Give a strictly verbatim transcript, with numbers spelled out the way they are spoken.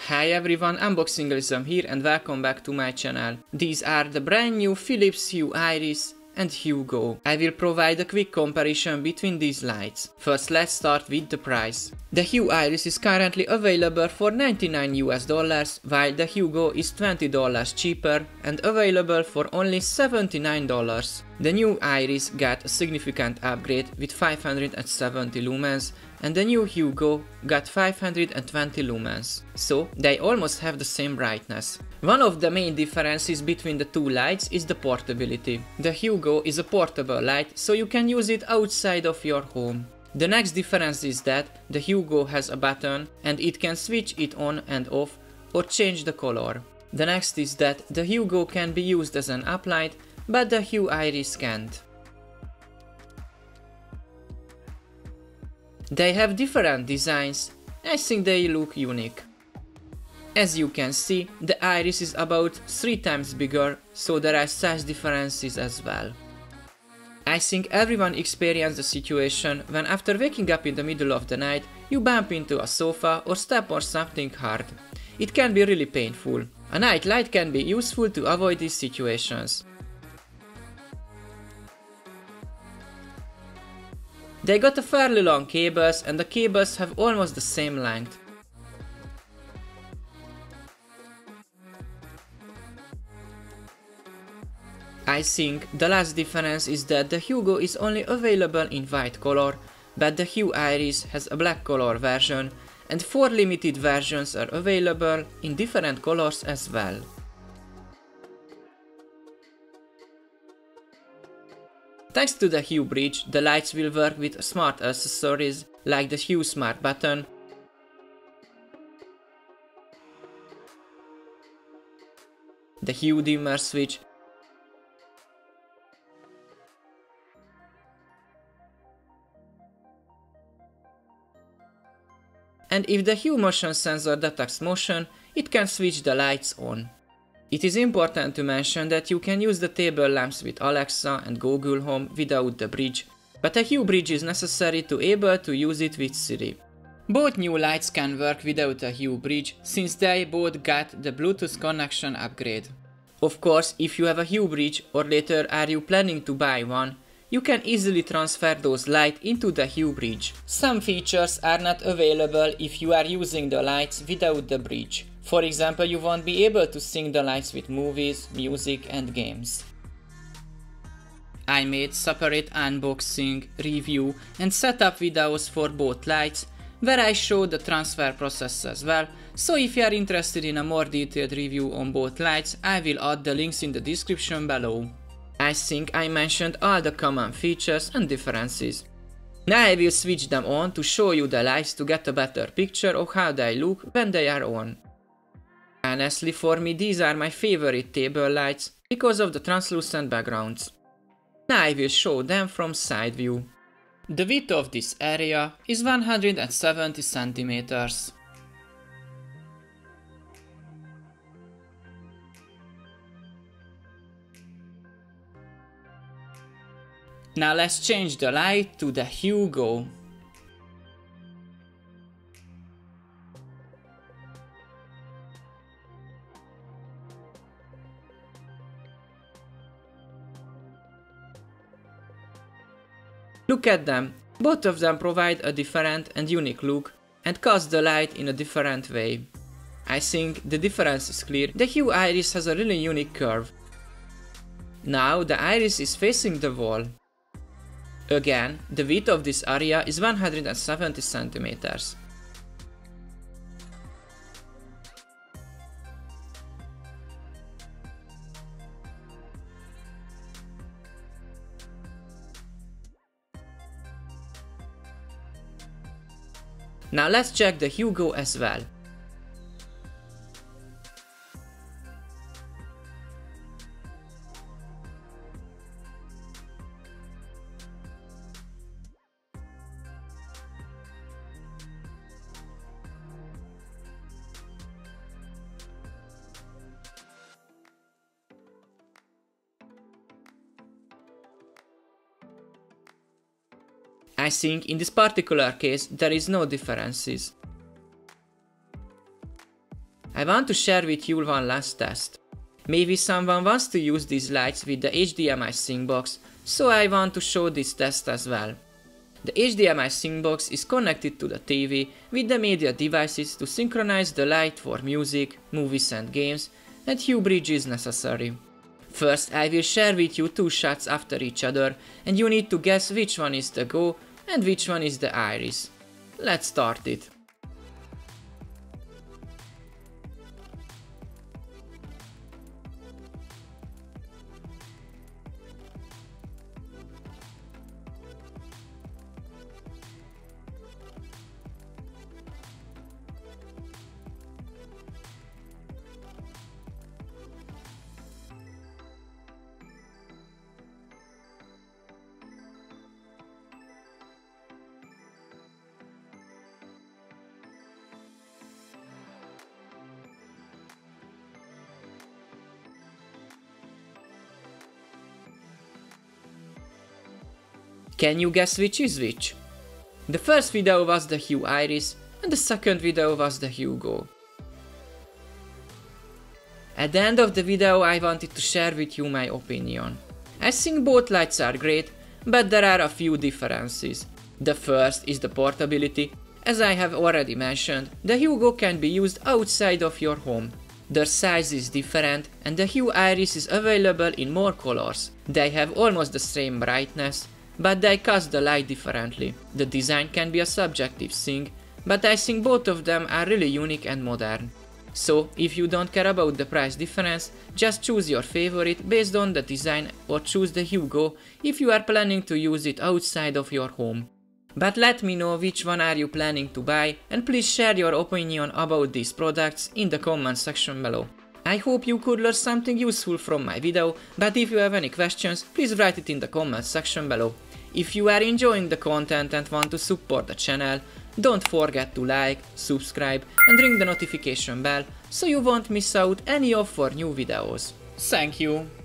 Hi everyone, Unboxingalism here and welcome back to my channel. These are the brand new Philips Hue Iris and Hue Go. I will provide a quick comparison between these lights. First, let's start with the price. The Hue Iris is currently available for ninety-nine US dollars, while the Hue Go is twenty dollars cheaper and available for only seventy-nine dollars. The new Iris got a significant upgrade with five hundred seventy lumens and the new Hue Go got five hundred twenty lumens, so they almost have the same brightness. One of the main differences between the two lights is the portability. The Hue Go is a portable light, so you can use it outside of your home. The next difference is that the Hue Go has a button and it can switch it on and off or change the color. The next is that the Hue Go can be used as an uplight, but the Hue Iris can't. They have different designs. I think they look unique. As you can see, the Iris is about three times bigger, so there are size differences as well. I think everyone experienced the situation when after waking up in the middle of the night, you bump into a sofa or step on something hard. It can be really painful. A night light can be useful to avoid these situations. They got a fairly long cables and the cables have almost the same length. I think the last difference is that the Hue Go is only available in white color, but the Hue Iris has a black color version and four limited versions are available in different colors as well. Thanks to the Hue Bridge, the lights will work with smart accessories like the Hue Smart button, the Hue dimmer switch, and if the Hue motion sensor detects motion, it can switch the lights on. It is important to mention that you can use the table lamps with Alexa and Google Home without the bridge, but a Hue bridge is necessary to be able to use it with Siri. Both new lights can work without a Hue bridge, since they both got the Bluetooth connection upgrade. Of course, if you have a Hue bridge or later are you planning to buy one, you can easily transfer those lights into the Hue bridge. Some features are not available if you are using the lights without the bridge. For example, you won't be able to sync the lights with movies, music and games. I made separate unboxing, review and setup videos for both lights, where I show the transfer process as well, so if you are interested in a more detailed review on both lights, I will add the links in the description below. I think I mentioned all the common features and differences. Now I will switch them on to show you the lights to get a better picture of how they look when they are on. Honestly, for me these are my favorite table lights because of the translucent backgrounds. Now I will show them from side view. The width of this area is one hundred seventy centimeters. Now let's change the light to the Hue Go. Look at them, both of them provide a different and unique look and cast the light in a different way. I think the difference is clear. The Hue Iris has a really unique curve. Now the Iris is facing the wall. Again, the width of this area is one hundred seventy centimeters. Now let's check the Hue Go as well. I think in this particular case there is no differences. I want to share with you one last test. Maybe someone wants to use these lights with the H D M I Sync Box, so I want to show this test as well. The H D M I Sync Box is connected to the T V with the media devices to synchronize the light for music, movies and games, and Hue bridge is necessary. First I will share with you two shots after each other, and you need to guess which one is the Go and which one is the Iris. Let's start it. Can you guess which is which? The first video was the Hue Iris and the second video was the Hue Go. At the end of the video I wanted to share with you my opinion. I think both lights are great, but there are a few differences. The first is the portability. As I have already mentioned, the Hue Go can be used outside of your home. Their size is different and the Hue Iris is available in more colors. They have almost the same brightness, but they cast the light differently. The design can be a subjective thing, but I think both of them are really unique and modern. So, if you don't care about the price difference, just choose your favorite based on the design or choose the Hue Go if you are planning to use it outside of your home. But let me know which one are you planning to buy, and please share your opinion about these products in the comment section below. I hope you could learn something useful from my video, but if you have any questions, please write it in the comment section below. If you are enjoying the content and want to support the channel, don't forget to like, subscribe and ring the notification bell so you won't miss out any of our new videos. Thank you!